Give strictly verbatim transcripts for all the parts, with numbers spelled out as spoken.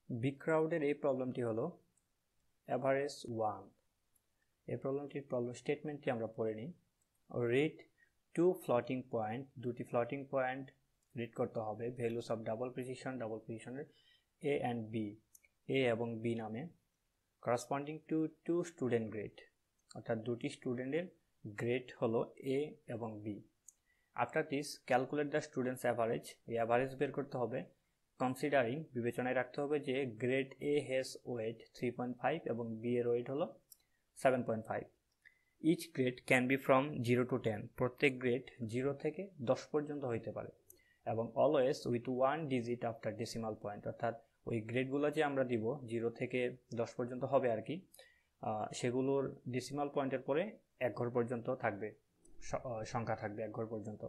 beecrowd-এর এই প্রবলেমটি হলো average one. এই প্রবলেমটির প্রবলেম স্টেটমেন্টটি আমরা পড়ে নিই। রিড টু ফ্লোটিং পয়েন্ট, দুটি ফ্লোটিং পয়েন্ট রিড করতে হবে, values of double precision, double প্রিসিশনের এ অ্যান্ড বি, এ এবং বি নামে, corresponding to two student grade, অর্থাৎ দুটি স্টুডেন্টের গ্রেড হলো এ এবং B. After this calculate the students average, এই অ্যাভারেজ বের করতে হবে কনসিডারিং, বিবেচনায় রাখতে হবে যে grade A has weight three point five এবং বি এর ওয়েট হলো seven point five. Each grade can be from zero to ten, প্রত্যেক গ্রেড জিরো থেকে দশ পর্যন্ত হইতে পারে, এবং always with one digit after decimal point, অর্থাৎ ওই গ্রেডগুলো যে আমরা দিব জিরো থেকে দশ পর্যন্ত হবে আর কি, সেগুলোর ডেসিমাল পয়েন্টের পরে এক ঘর পর্যন্ত থাকবে, সংখ্যা থাকবে এক ঘর পর্যন্ত।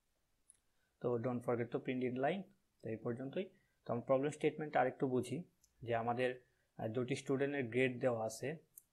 তো don't forget to print in line. তো এই পর্যন্তই। তো আমরা প্রবলেম স্টেটমেন্টটা আরেকটু বুঝি যে আমাদের দুটি স্টুডেন্টের গ্রেড দেওয়া আছে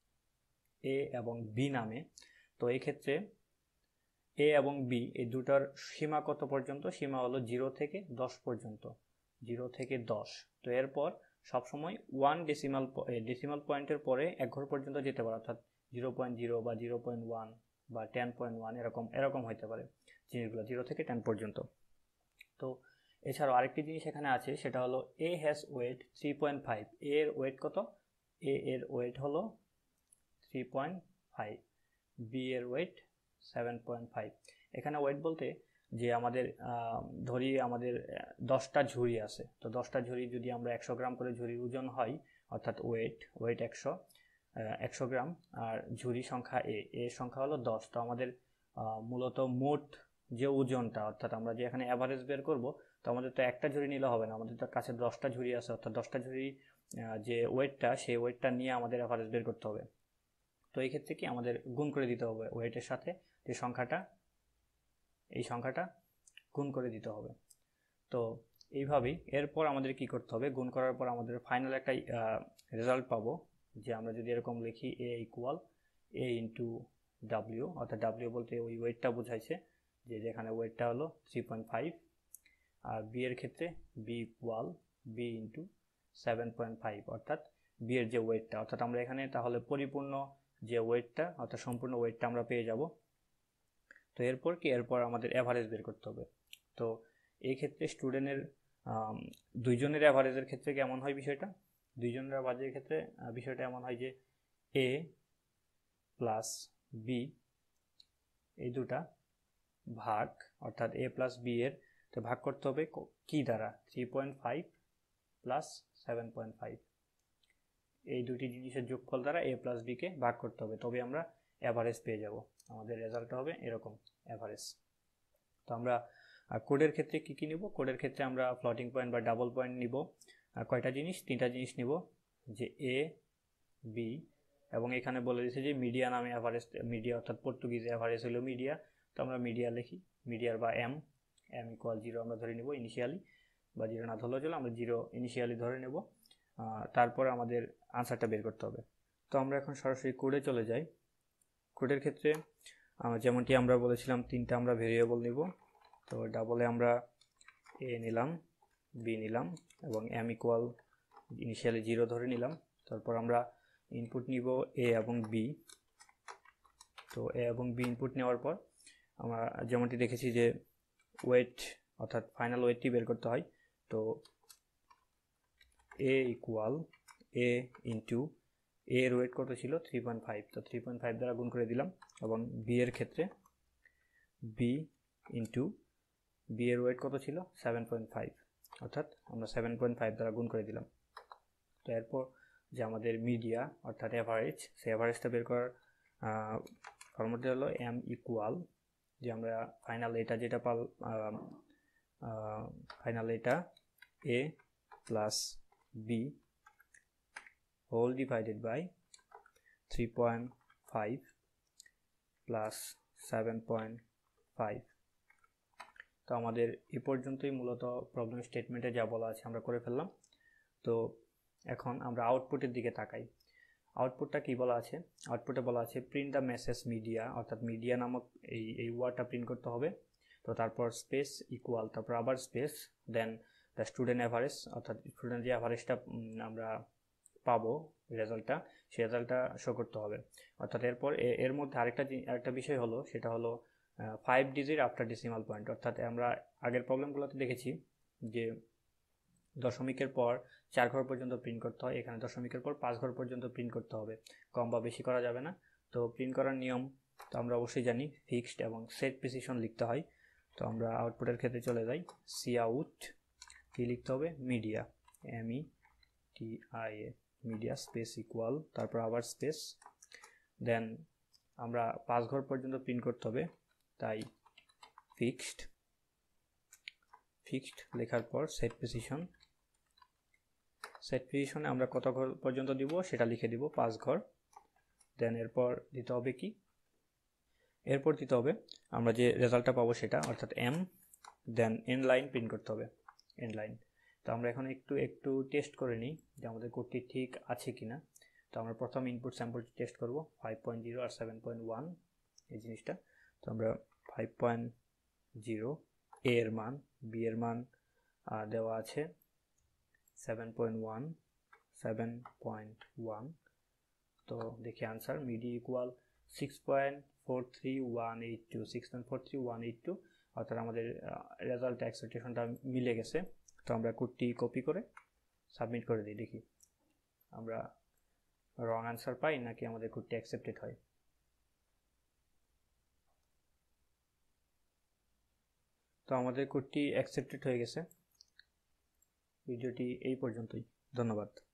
এ এবং বি নামে। তো এই ক্ষেত্রে এ এবং বি এই দুটার সীমা কত পর্যন্ত? সীমা হলো জিরো থেকে দশ পর্যন্ত, জিরো থেকে দশ। তো এরপর সবসময় ওয়ান ডেসিমাল ডেসিমাল পয়েন্টের পরে এক ঘর পর্যন্ত যেতে পারে, অর্থাৎ জিরো পয়েন্ট জিরো বা জিরো পয়েন্ট ওয়ান বা টেন পয়েন্ট ওয়ান এরকম এরকম হইতে পারে জিনিসগুলো, জিরো থেকে টেন পর্যন্ত। তো এছাড়াও আরেকটি জিনিস এখানে আছে, সেটা হলো A has weight three point five. এর ওয়েট কত? এ এর ওয়েট হলো থ্রি পয়েন্ট ফাইভ, বি এর ওয়েট সেভেন পয়েন্ট ফাইভ। এখানে ওয়েট বলতে যে আমাদের ধরি আমাদের দশটা ঝুড়ি আছে, তো দশটা ঝুড়ি যদি আমরা একশো গ্রাম করে ঝুড়ির ওজন হয়, অর্থাৎ ওয়েট ওয়েট একশো একশো গ্রাম, আর ঝুড়ি সংখ্যা এ এর সংখ্যা হলো দশ। তো আমাদের মূলত মোট যে ওজনটা, অর্থাৎ আমরা যে এখানে অ্যাভারেজ বের করব, তো আমাদের তো একটা ঝুড়ি নিলে হবে না, আমাদের তো কাছে দশটা ঝুড়ি আছে, অর্থাৎ দশটা ঝুড়ি যে ওয়েটটা, সেই ওয়েটটা নিয়ে আমাদের অ্যাভারেজ বের করতে হবে। তো এই ক্ষেত্রে কি আমাদের গুণ করে দিতে হবে ওয়েটের সাথে যে সংখ্যাটা, এই সংখ্যাটা গুণ করে দিতে হবে। তো এইভাবেই এরপর আমাদের কি করতে হবে, গুণ করার পর আমাদের ফাইনাল একটা রেজাল্ট পাবো, যে আমরা যদি এরকম লিখি A equal A into W, অর্থাৎ ডাব্লিউ বলতে ওই ওয়েটটা বোঝাইছে, যে যেখানে ওয়েটটা হলো থ্রি পয়েন্ট ফাইভ, আর বি এর ক্ষেত্রে B equal B into seven point five, অর্থাৎ বি এর যে ওয়েটটা, অর্থাৎ আমরা এখানে তাহলে পরিপূর্ণ যে ওয়েটটা, অর্থাৎ সম্পূর্ণ ওয়েটটা আমরা পেয়ে যাব। তো এরপর কি, এরপর আমাদের অ্যাভারেজ বের করতে হবে। তো এই ক্ষেত্রে স্টুডেন্টের দুইজনের অ্যাভারেজের ক্ষেত্রে কেমন হয় বিষয়টা? দুইজনের অ্যাভারেজের ক্ষেত্রে বিষয়টা এমন হয় যে এ প্লাস বি এই দুটা ভাগ, অর্থাৎ এ প্লাস বি এর তো ভাগ করতে হবে কি দ্বারা? Three point five plus seven point five, এই দুটি জিনিসের যোগফল দ্বারা এ প্লাস বিকে ভাগ করতে হবে, তবে আমরা অ্যাভারেজ পেয়ে যাব। আমাদের রেজাল্টটা হবে এরকম, অ্যাভারেজ। তো আমরা কোডের ক্ষেত্রে কি কি নিব? কোডের ক্ষেত্রে আমরা ফ্লোটিং পয়েন্ট বা ডাবল পয়েন্ট নিব, কয়টা জিনিস? তিনটা জিনিস নিব, যে এ বি, এবং এখানে বলে দিয়েছে যে মিডিয়া নামে অ্যাভারেজ, মিডিয়া অর্থাৎ পর্তুগিজে অ্যাভারেজ হলো মিডিয়া, তো আমরা মিডিয়া লিখি, মিডিয়ার বা এম এম ইকুয়াল জিরো আমরা ধরে নেব ইনিশিয়ালি, বা জিরো না ধরলেও চলো, আমরা জিরো ইনিশিয়ালি ধরে নেব। তারপর আমাদের আনসারটা বের করতে হবে। তো আমরা এখন সরাসরি কোডে চলে যাই। কোডের ক্ষেত্রে যেমনটি আমরা বলেছিলাম, তিনটা আমরা ভেরিয়েবল নিব। তো ডাবলে আমরা এ নিলাম, বি নিলাম, এবং এম ইকুয়াল ইনিশিয়ালি জিরো ধরে নিলাম। তারপর আমরা ইনপুট নিব এ এবং বি। তো এ এবং বি ইনপুট নেওয়ার পর আমরা যেমনটি দেখেছি যে ওয়েট, অর্থাৎ ফাইনাল ওয়েটটি বের করতে হয়। তো এ ইকুয়াল এ ইন্টু এ এর ওয়েট কত ছিল? থ্রি পয়েন্ট ফাইভ, তো থ্রি পয়েন্ট ফাইভ দ্বারা গুণ করে দিলাম, এবং বি এর ক্ষেত্রে বি ইন্টু বি এর ওয়েট কত ছিল? সেভেন পয়েন্ট ফাইভ, অর্থাৎ আমরা সেভেন পয়েন্ট ফাইভ দ্বারা গুণ করে দিলাম। তো এরপর যে আমাদের মিডিয়া অর্থাৎ অ্যাভারেজ, সেই অ্যাভারেজটা বের করার ফর্মুলাটা হলো এম ইকুয়াল, যে আমরা ফাইনাল এটা যেটা পাল ফাইনাল এটা A plus B whole divided by three point five plus seven point five. তো আমাদের এ পর্যন্তই মূলত প্রবলেম স্টেটমেন্টে যা বলা আছে আমরা করে ফেললাম। তো এখন আমরা আউটপুটের দিকে তাকাই। আউটপুটটা কি বলা আছে? আউটপুটে বলা আছে প্রিন্ট দ্য মেসেজ মিডিয়া, অর্থাৎ মিডিয়া নামক এই এই ওয়ার্ডটা প্রিন্ট করতে হবে। তো তারপর স্পেস ইকুয়াল, তারপর আবার space, then the student average, অর্থাৎ স্টুডেন্ট যে অ্যাভারেজটা আমরা পাবো রেজাল্টটা, সেই রেজাল্টটা শো করতে হবে। অর্থাৎ এরপর এর মধ্যে আরেকটা আরেকটা বিষয় হলো, সেটা হলো five digit after decimal point. অর্থাৎ আমরা আগের প্রবলেমগুলোতে দেখেছি যে দশমিকের পর চার ঘর পর্যন্ত প্রিন্ট করতে হয়, এখানে দশমিকের পর পাঁচ ঘর পর্যন্ত প্রিন্ট করতে হবে, কম বা বেশি করা যাবে না। তো প্রিন্ট করার নিয়ম তো আমরা অবশ্যই জানি, ফিক্সড এবং সেট প্রিসিশন লিখতে হয়। তো আমরা আউটপুটের ক্ষেত্রে চলে যাই, সি আউট কি লিখতে হবে, media, M E T I A, media space equal, তারপর আবার স্পেস, দেন আমরা পাঁচ ঘর পর্যন্ত প্রিন্ট করতে হবে, তাই ফিক্সড, ফিক্সড লেখার পর সেট প্রিসিশন, সেট প্রিসিশনে আমরা কত ঘর পর্যন্ত দিব সেটা লিখে দিব, পাঁচ ঘর। দেন এরপর দিতে হবে কি, এরপর দিতে হবে আমরা যে রেজাল্টটা পাবো সেটা, অর্থাৎ M, then end line print করতে হবে, এন্ড লাইন। তো আমরা এখন একটু একটু টেস্ট করে নিই যে আমাদের কোডটি ঠিক আছে কিনা। তো আমরা প্রথম ইনপুট স্যাম্পল টেস্ট করব, ফাইভ পয়েন্ট জিরো আর সেভেন পয়েন্ট ওয়ান এই জিনিসটা। তো আমরা ফাইভ পয়েন্ট জিরো এ এর মান, বি এর মান দেওয়া আছে seven point one, seven point one. তো দেখি answer, media equal six point four three one eight two, six point four three one eight two, অর্থাৎ আমাদের রেজাল্ট এক্সপেকটেশনটা মিলে গেছে। তো আমরা কোডটি কপি করে সাবমিট করে দিই, দেখি আমরা রং আনসার পাই নাকি আমাদের কোডটি অ্যাকসেপ্টেড হয়। তো আমাদের কোডটি অ্যাকসেপ্টেড হয়ে গেছে। ভিডিওটি এই পর্যন্তই, ধন্যবাদ।